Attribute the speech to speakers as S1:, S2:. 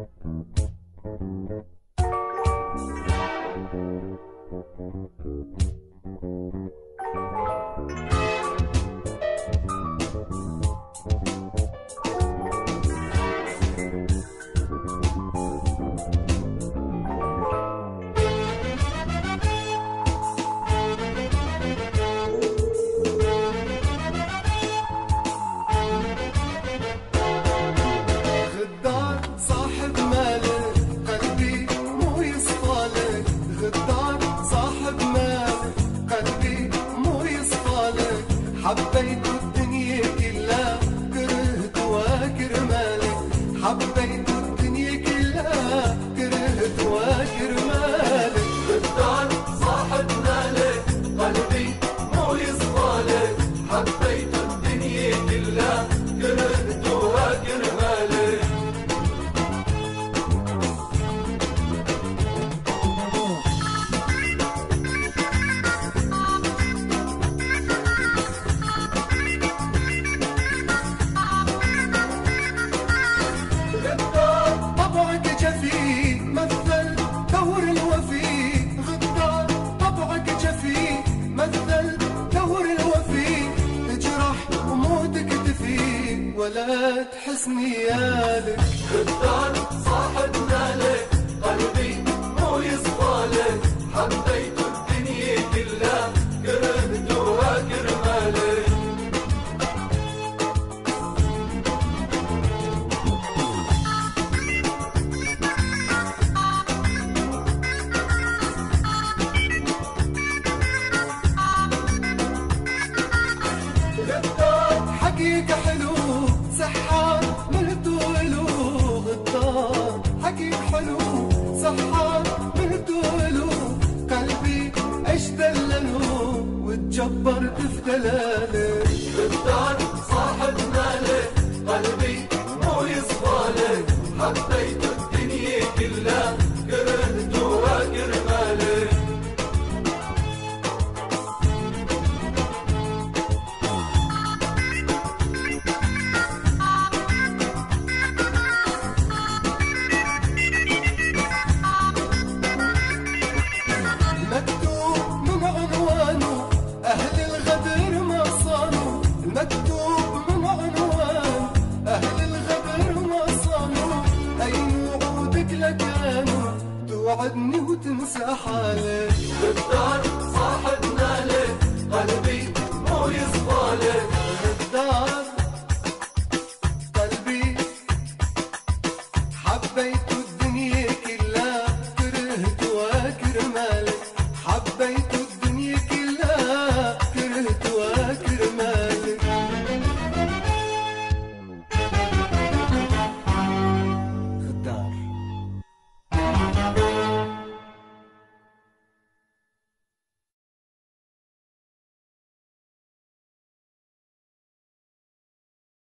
S1: حبيت الدنيا كلها كرهت واكرمالك، حبيت الدنيا كلها كرهت واكرمالك.
S2: غدار صاحب مالك قلبي مو يصفالك، حبيت الدنيا كلها كرهت واكرمالك.
S1: ولا تحس نيالك.
S2: غدار صاحب مالك قلبي مو يصفالك، حبيت الدنيا كلها كرهت واكرمالك.
S1: حكيك حلو سحار ملتولو، غدار حكيك حلو سحار ملتولو، قلبي اش دللو وتجبرت في دلاله.